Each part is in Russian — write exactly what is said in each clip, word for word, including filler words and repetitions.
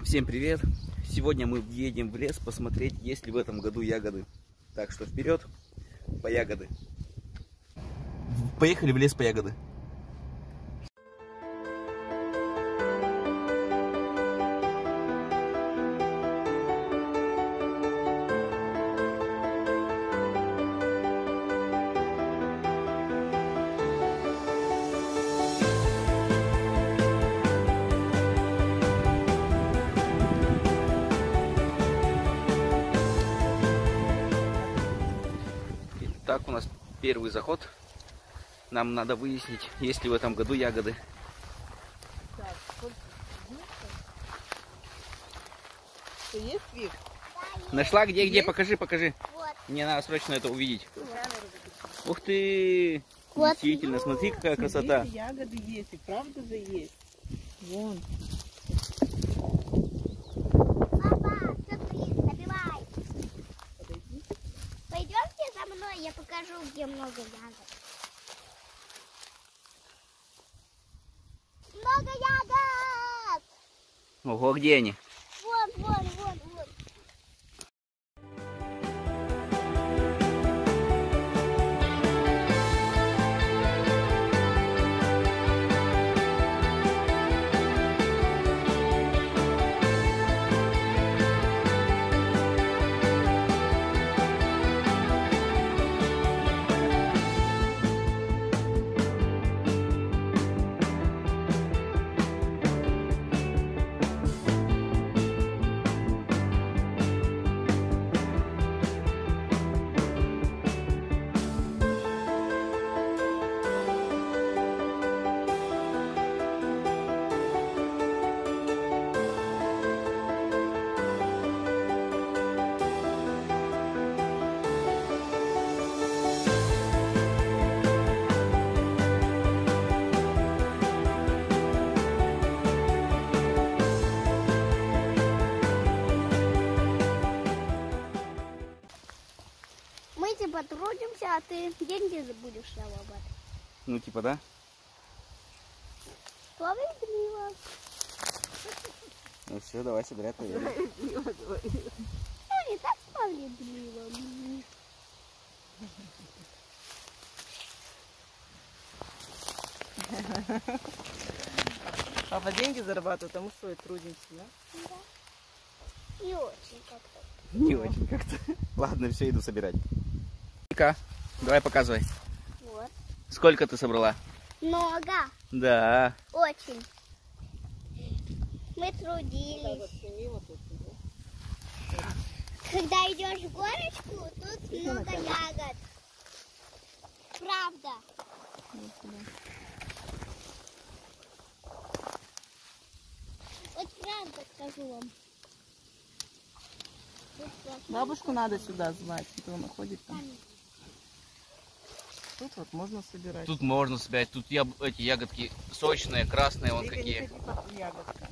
Всем привет! Сегодня мы едем в лес посмотреть, есть ли в этом году ягоды. Так что вперед по ягоды. Поехали в лес по ягоды. Так, у нас первый заход. Нам надо выяснить, есть ли в этом году ягоды. Так, сколько? Что, есть вик? Нашла? Где, где? Есть? Покажи, покажи. Вот. Мне надо срочно это увидеть. Вот. Ух ты! Вот. Действительно, смотри, какая красота. Смотрите, ягоды есть, и правда же есть. Вон. Папа, смотри, забивай. Подойди. Пойдемте за мной, я покажу, где много ягод. Много ягод! Ого, где они? Вон, вон, вон, вон. Мы типа трудимся, а ты деньги будешь зарабатывать. Ну, типа, да? Справедливо. Ну все, давай собирай, поедем. Ну, не так справедливо. Папа деньги зарабатывает, а мы свои трудимся, да? Да. Не очень как-то. Не очень как-то. Ладно, все, иду собирать. Вика, давай показывай. Вот. Сколько ты собрала? Много. Да. Очень. Мы трудились. Когда идешь в горочку, тут много ягод. Правда. Вот правда скажу вам. Тут вот Бабушку надо сюда звать, а то она ходит там. Тут вот можно собирать. Тут можно собирать. Тут яб... эти ягодки сочные, красные, вон Вика, какие. не ходи по ягодкам.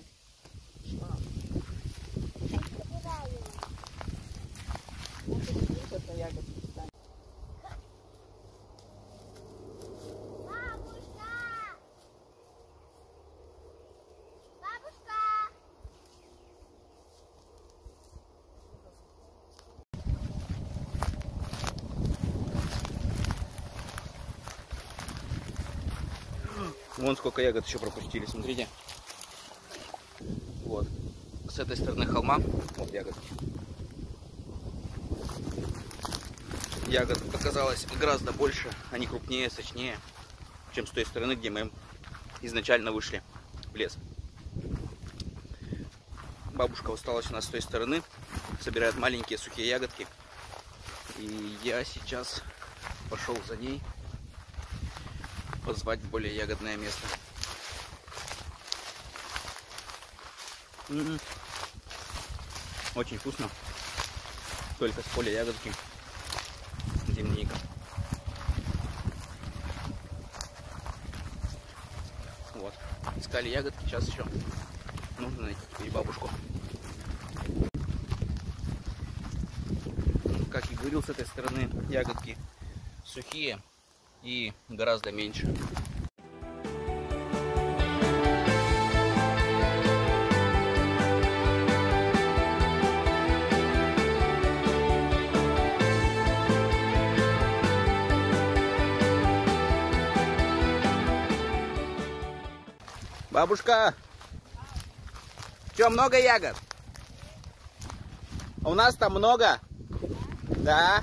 собираю. Вот это ягодки. Бабушка! Бабушка! Вон сколько ягод еще пропустили, смотрите. Вот. С этой стороны холма, вот ягодки. Ягод оказалось гораздо больше, они крупнее, сочнее, чем с той стороны, где мы изначально вышли в лес. Бабушка осталась у нас с той стороны, собирает маленькие сухие ягодки. И я сейчас пошел за ней позвать в более ягодное место. М-м. Очень вкусно. Только с поля ягодки. Земляника. Вот. Искали ягодки, сейчас еще нужно найти теперь бабушку. Как и говорил, с этой стороны ягодки сухие и гораздо меньше. Бабушка! Че, много ягод? У нас там много? Да.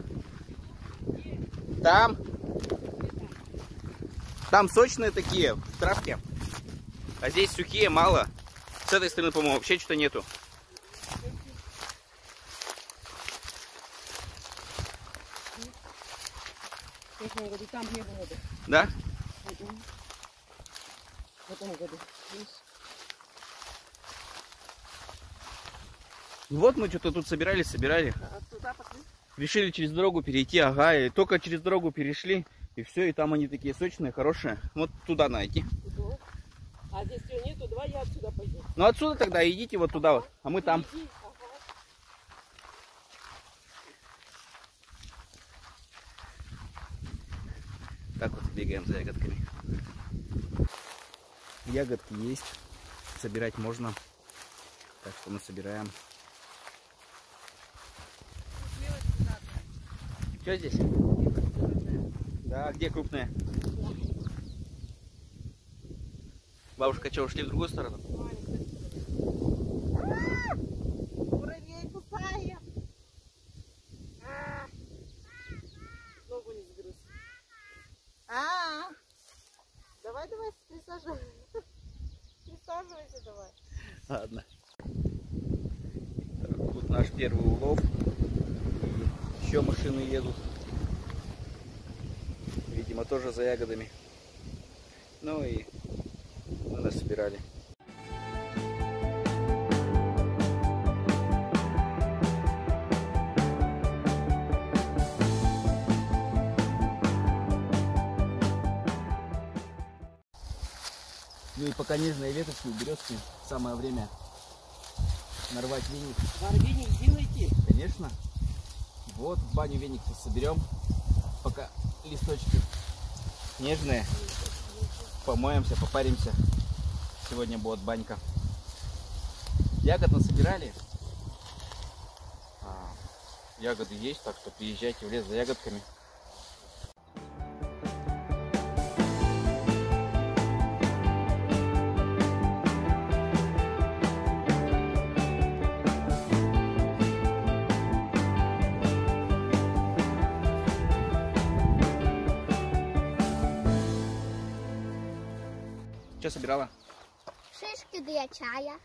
Там? Там сочные такие, в травке. А здесь сухие, мало. С этой стороны, по-моему, вообще что-то нету. Да? В этом году. Вот мы что-то тут собирали, собирали. А туда пошли? Решили через дорогу перейти, ага, и только через дорогу перешли, и все, и там они такие сочные, хорошие. Вот туда найти. А здесь что нету, давай я отсюда пойду. Ну отсюда тогда идите вот туда вот, а мы там. Иди, ага. Так вот бегаем за ягодками. Ягодки есть, собирать можно, так что мы собираем. Что здесь? Да, где крупные? Бабушка, что, ушли в другую сторону? Муравей кусает. А. Ногу не сгрыз. А. Давай, давай, присаживайся. Присаживайся давай. Ладно. Так, тут наш первый улов. И еще машины едут. Видимо, тоже за ягодами. Ну и мы нас собирали. Ну и пока нежные веточки, березки, самое время нарвать веник. Вам веник сделайте. Конечно. Вот в баню веник соберем, пока листочки нежные. Помоемся, попаримся. Сегодня будет банька. Ягод насобирали. А, ягоды есть, так что приезжайте в лес за ягодками. Что собирала? Шишки для чая.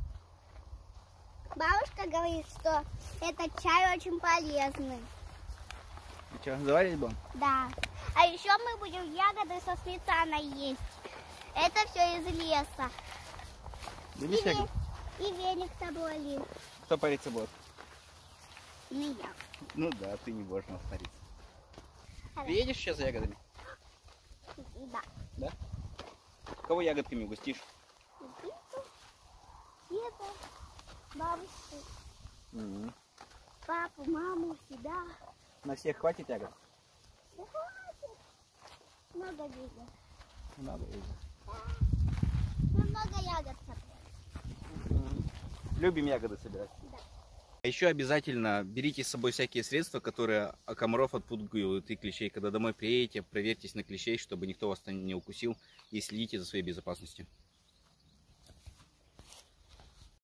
Бабушка говорит, что этот чай очень полезный. И что, заварить будем? Да. А еще мы будем ягоды со сметаной есть. Это все из леса. И, Будешь ве- ягод? и веник с собой. Кто париться будет? Не я. Ну да, ты не будешь нас париться. Хорошо. Приедешь сейчас за ягодами? Да. Да? Кого ягодками угостишь? Деда, деда, бабушку, Угу. папу, маму, себя. На всех хватит ягод? Да хватит. Много деда. Надо уже. Мы много ягод собрали. Любим ягоды собирать. Да. А еще обязательно берите с собой всякие средства, которые от комаров отпугивают и клещей. Когда домой приедете, проверьтесь на клещей, чтобы никто вас не укусил, и следите за своей безопасностью.